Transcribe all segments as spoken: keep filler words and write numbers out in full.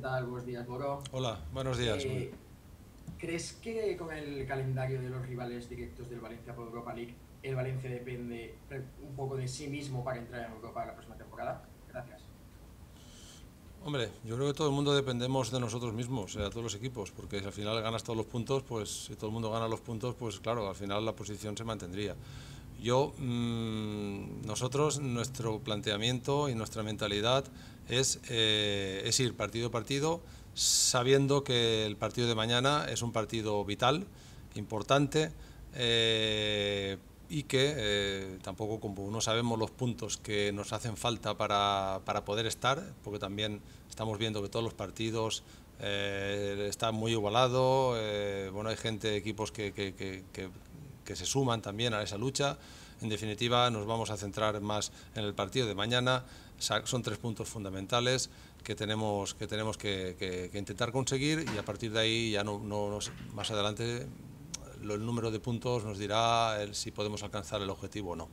tal? Buenos días, Boro. Hola, buenos días. Eh, ¿Crees que con el calendario de los rivales directos del Valencia por Europa League, el Valencia depende un poco de sí mismo para entrar en Europa la próxima temporada? Gracias. Hombre, yo creo que todo el mundo dependemos de nosotros mismos, o sea, todos los equipos, porque si al final ganas todos los puntos, pues si todo el mundo gana los puntos, pues claro, al final la posición se mantendría. Yo, mmm, nosotros, nuestro planteamiento y nuestra mentalidad es, eh, es ir partido a partido, sabiendo que el partido de mañana es un partido vital, importante, eh, y que eh, tampoco como no sabemos los puntos que nos hacen falta para, para poder estar, porque también estamos viendo que todos los partidos eh, están muy igualados, eh, bueno, hay gente, equipos que, que, que, que, que se suman también a esa lucha. En definitiva, nos vamos a centrar más en el partido de mañana. Son tres puntos fundamentales que tenemos que, tenemos que, que, que intentar conseguir, y a partir de ahí ya no, no, no más adelante el número de puntos nos dirá el, si podemos alcanzar el objetivo o no.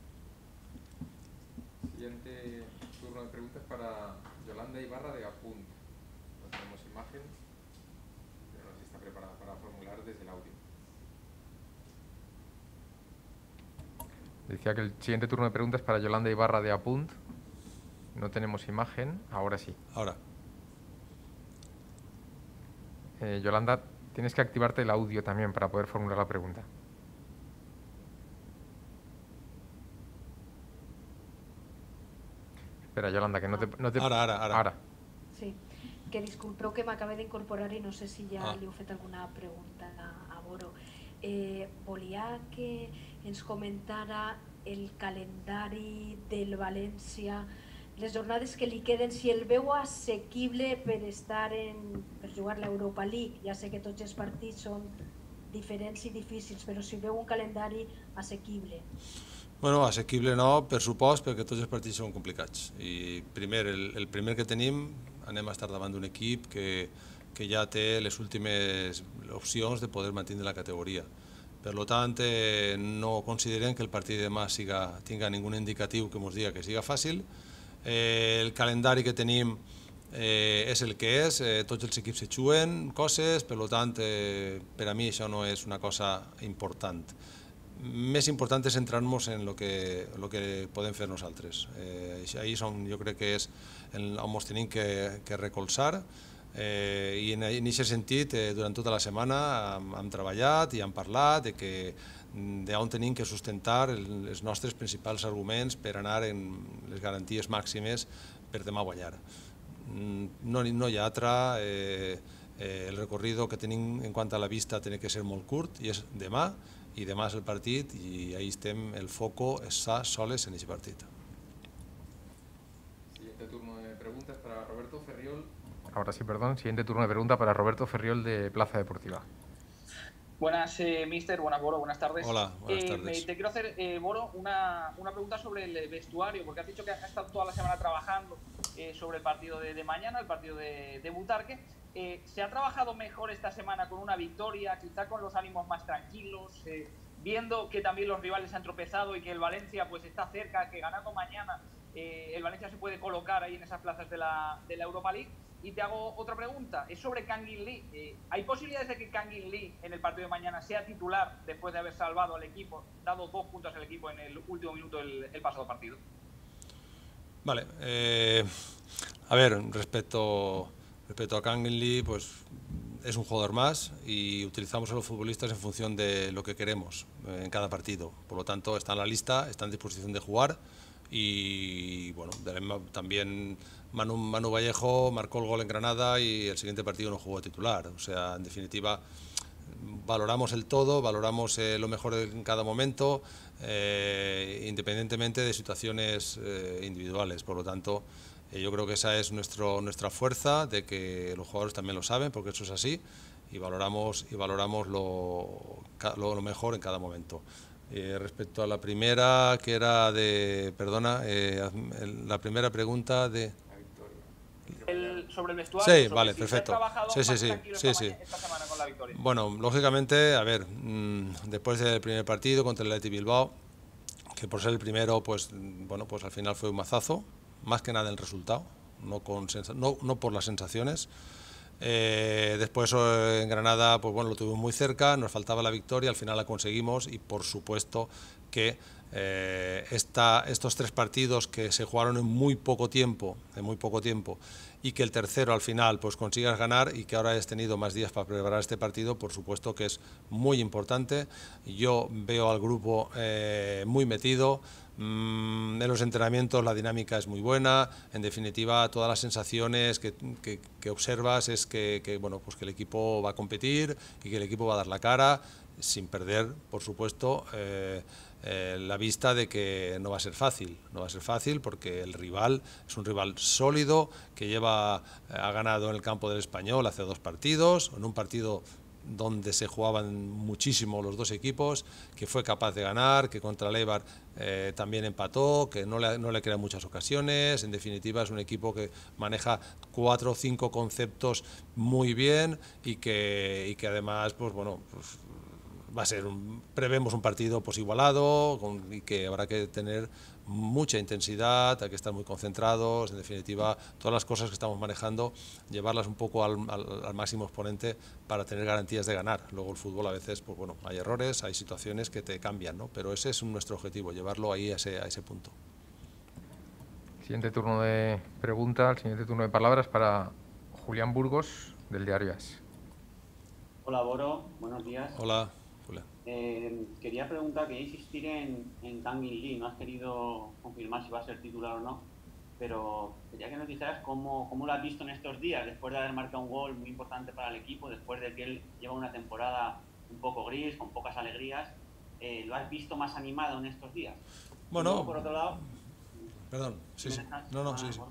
Siguiente turno de preguntas para Yolanda Ibarra de Apunt. No tenemos imagen, pero no sé si está preparada para formular desde el audio. Decía que el siguiente turno de preguntas para Yolanda Ibarra de Apunt. No tenemos imagen, ahora sí. Ahora. Eh, Yolanda, tienes que activarte el audio también para poder formular la pregunta. Espera, Yolanda, que no te... No te... Ara, ara, ara. Ara. Sí, que disculpeu que m'acabé d'incorporar i no sé si ja ah. li heu fet alguna pregunta a, a Boro. Eh, volia que ens comentara el calendari del València, les jornades que li queden, si el veu assequible per estar en, per jugar l'Europa League. Ja sé que tots els partits són diferents i difícils, però si veu un calendari assequible. Bueno, assequible no, per supost, perquè tots els partits són complicats. I primer, el, el primer que tenim, anem a estar davant d'un equip que, que ja té les últimes opcions de poder mantenir la categoria. Per tant, eh, no considerem que el partit de demà siga, tinga ningun indicatiu que ens diga que siga fàcil. Eh, el calendari que tenim eh, és el que és, eh, tots els equips se juguen coses, per tant, eh, per a mi això no és una cosa important. Més important és centrar-nos en el que, lo que podem fer nosaltres. Eh, ahí som, jo crec que és on ens tenim que, que recolzar, eh, i en aquest sentit eh, durant tota la setmana hem, hem treballat i hem parlat de que d'on tenim que sustentar els nostres principals arguments per anar en les garanties màximes per demà guanyar. No, no hi ha altra, eh, eh, el recorrido que tenim en quant a la vista té que ser molt curt i és demà, i demà és el partit i ahí estem, el foco està soles en aquest partit. Siguiente turno de preguntas para Roberto Ferriol. Ahora sí, perdón. Siguiente turno de pregunta para Roberto Ferriol de Plaza Deportiva. Buenas, eh, mister. Buenas, Boro. Buenas tardes. Hola, buenas eh, tardes. Me, te quiero hacer, eh, Boro, una, una pregunta sobre el vestuario, porque has dicho que has estado toda la semana trabajando eh, sobre el partido de, de mañana, el partido de, de Butarque. Eh, ¿Se ha trabajado mejor esta semana con una victoria, quizá con los ánimos más tranquilos, eh, viendo que también los rivales han tropezado y que el Valencia pues está cerca, que ganando mañana eh, el Valencia se puede colocar ahí en esas plazas de la, de la Europa League? Y te hago otra pregunta, es sobre Kangin Lee. Eh, ¿Hay posibilidades de que Kangin Lee en el partido de mañana sea titular después de haber salvado al equipo, dado dos puntos al equipo en el último minuto del el pasado partido? Vale, eh, a ver, respecto, respecto a Kangin Lee, pues es un jugador más y utilizamos a los futbolistas en función de lo que queremos en cada partido. Por lo tanto, está en la lista, está en disposición de jugar y bueno, también Manu, Manu Vallejo marcó el gol en Granada y el siguiente partido no jugó titular. O sea, en definitiva, valoramos el todo, valoramos eh, lo mejor en cada momento, eh, independientemente de situaciones eh, individuales. Por lo tanto, eh, yo creo que esa es nuestro, nuestra fuerza, de que los jugadores también lo saben, porque eso es así, y valoramos, y valoramos lo, lo, lo mejor en cada momento. Eh, respecto a la primera, que era de, perdona, eh, la primera pregunta de... El, sobre el vestuario, sí, sobre vale, si perfecto. Se ha trabajado sí, sí, más sí, tranquilo sí, esta, sí. esta semana con la victoria. Bueno, lógicamente, a ver, mmm, después del primer partido contra el Athletic Bilbao, que por ser el primero, pues, bueno, pues al final fue un mazazo, más que nada el resultado, no, con sensa no, no por las sensaciones. Eh, después en Granada, pues bueno, lo tuvimos muy cerca, nos faltaba la victoria, al final la conseguimos y por supuesto que eh, esta, estos tres partidos que se jugaron en muy poco tiempo, en muy poco tiempo, y que el tercero al final pues consigas ganar y que ahora hayas tenido más días para preparar este partido, por supuesto que es muy importante. Yo veo al grupo eh, muy metido. En los entrenamientos la dinámica es muy buena, en definitiva todas las sensaciones que, que, que observas es que, que, bueno, pues que el equipo va a competir y que el equipo va a dar la cara, sin perder, por supuesto, eh, eh, la vista de que no va a ser fácil, no va a ser fácil porque el rival es un rival sólido que lleva, ha ganado en el campo del Español hace dos partidos, en un partido donde se jugaban muchísimo los dos equipos, que fue capaz de ganar, que contra el Eibar eh, también empató, que no le, no le crea muchas ocasiones. En definitiva es un equipo que maneja cuatro o cinco conceptos muy bien y que, y que además pues bueno pues, va a ser un, prevemos un partido pues igualado con, y que habrá que tener mucha intensidad, hay que estar muy concentrados, en definitiva todas las cosas que estamos manejando, llevarlas un poco al, al, al máximo exponente para tener garantías de ganar. Luego el fútbol a veces pues bueno, hay errores, hay situaciones que te cambian, ¿no? Pero ese es nuestro objetivo, llevarlo ahí a ese, a ese punto. Siguiente turno de pregunta, el siguiente turno de palabras para Julián Burgos, del Diario As. Hola, Boro, buenos días. Hola, Julián. Eh, quería preguntar, quería insistir en, en Kangin Lee, no has querido confirmar si va a ser titular o no, pero quería que nos dijeras cómo, cómo lo has visto en estos días, después de haber marcado un gol muy importante para el equipo, después de que él lleva una temporada un poco gris, con pocas alegrías, eh, ¿lo has visto más animado en estos días? Bueno, luego, por otro lado... Perdón, sí, sí. No, no, sí, sí.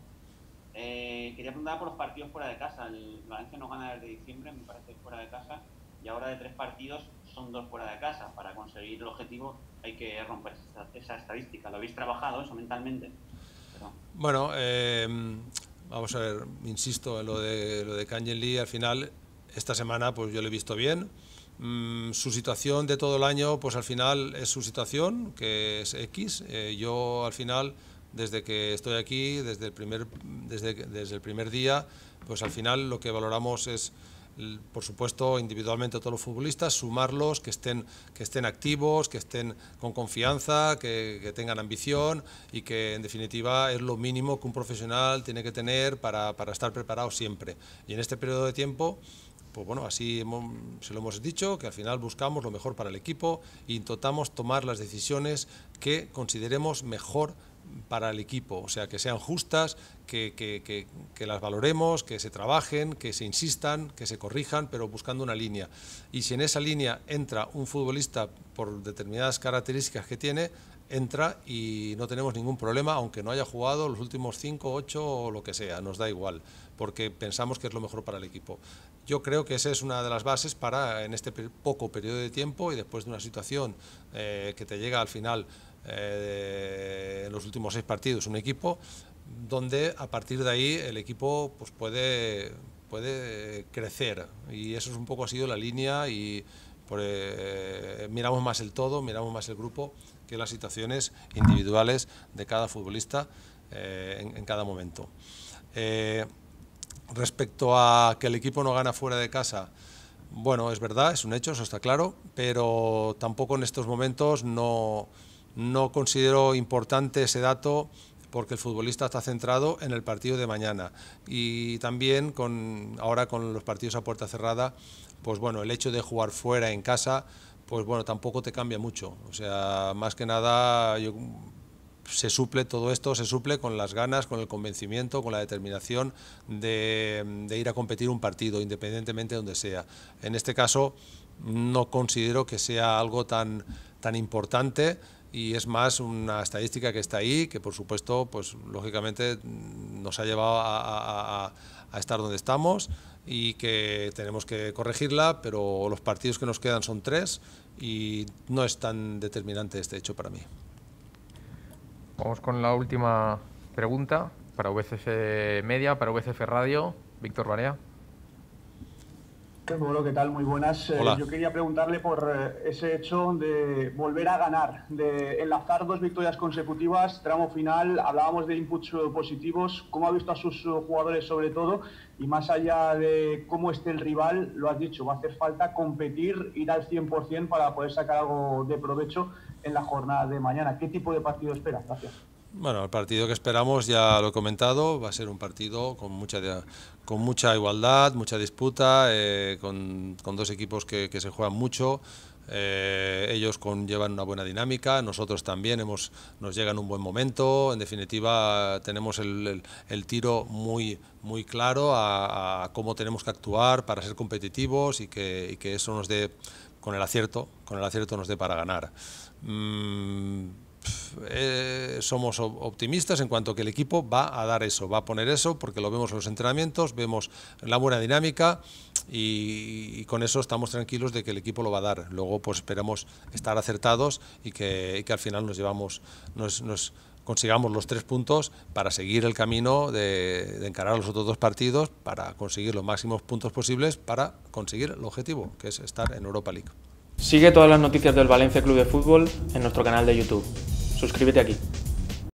Eh, quería preguntar por los partidos fuera de casa. El Valencia no gana desde diciembre, me parece, fuera de casa, y ahora de tres partidos son dos fuera de casa. Para conseguir el objetivo hay que romper esa, esa estadística. ¿Lo habéis trabajado eso mentalmente? Perdón. Bueno, eh, vamos a ver, insisto en lo de, lo de Kangin Lee, al final, esta semana pues yo lo he visto bien. Mm, su situación de todo el año, pues al final es su situación, que es X. Eh, yo al final, desde que estoy aquí, desde el primer, desde, desde el primer día, pues al final lo que valoramos es, por supuesto, individualmente todos los futbolistas, sumarlos, que estén, que estén activos, que estén con confianza, que, que tengan ambición y que en definitiva es lo mínimo que un profesional tiene que tener para, para estar preparado siempre. Y en este periodo de tiempo, pues bueno, así hemos, se lo hemos dicho, que al final buscamos lo mejor para el equipo e intentamos tomar las decisiones que consideremos mejor para el equipo, o sea, que sean justas, que, que, que, que las valoremos, que se trabajen, que se insistan, que se corrijan, pero buscando una línea. Y si en esa línea entra un futbolista por determinadas características que tiene, entra y no tenemos ningún problema, aunque no haya jugado los últimos cinco, ocho o lo que sea, nos da igual, porque pensamos que es lo mejor para el equipo. Yo creo que esa es una de las bases para, en este poco periodo de tiempo y después de una situación eh, que te llega al final eh, en los últimos seis partidos, un equipo donde a partir de ahí el equipo pues puede, puede crecer, y eso es un poco ha sido la línea, y por, eh, miramos más el todo, miramos más el grupo que las situaciones individuales de cada futbolista eh, en, en cada momento. Eh, respecto a que el equipo no gana fuera de casa, bueno, es verdad, es un hecho, eso está claro, pero tampoco en estos momentos no, no considero importante ese dato, porque el futbolista está centrado en el partido de mañana, y también con, ahora con los partidos a puerta cerrada, pues bueno, el hecho de jugar fuera en casa, pues bueno, tampoco te cambia mucho. O sea, más que nada yo, se suple todo esto, se suple con las ganas, con el convencimiento, con la determinación de, de ir a competir un partido, independientemente de donde sea. En este caso no considero que sea algo tan, tan importante, y es más una estadística que está ahí, que por supuesto, pues lógicamente nos ha llevado a, a, a, a estar donde estamos, y que tenemos que corregirla, pero los partidos que nos quedan son tres y no es tan determinante este hecho para mí. Vamos con la última pregunta para V C F Media, para V C F Radio. Víctor Barea. Bueno, ¿qué tal? Muy buenas. Eh, yo quería preguntarle por eh, ese hecho de volver a ganar, de enlazar dos victorias consecutivas, tramo final. Hablábamos de inputs positivos. ¿Cómo ha visto a sus jugadores sobre todo? Y más allá de cómo esté el rival, lo has dicho, va a hacer falta competir, ir al cien por cien para poder sacar algo de provecho en la jornada de mañana. ¿Qué tipo de partido espera? Gracias. Bueno, el partido que esperamos, ya lo he comentado, va a ser un partido con mucha, con mucha igualdad, mucha disputa, eh, con, con dos equipos que, que se juegan mucho. Eh, ellos con, llevan una buena dinámica, nosotros también hemos, nos llega en un buen momento. En definitiva, tenemos el, el, el tiro muy, muy claro a, a cómo tenemos que actuar para ser competitivos y que, y que eso nos dé, con el acierto, con el acierto nos dé para ganar. Mm, Eh, somos optimistas en cuanto a que el equipo va a dar eso, va a poner eso, porque lo vemos en los entrenamientos, vemos la buena dinámica y, y con eso estamos tranquilos de que el equipo lo va a dar. Luego pues esperamos estar acertados y que, y que al final nos llevamos, nos, nos consigamos los tres puntos para seguir el camino de, de encarar los otros dos partidos, para conseguir los máximos puntos posibles, para conseguir el objetivo, que es estar en Europa League. Sigue todas las noticias del Valencia Club de Fútbol en nuestro canal de YouTube. Suscríbete aquí.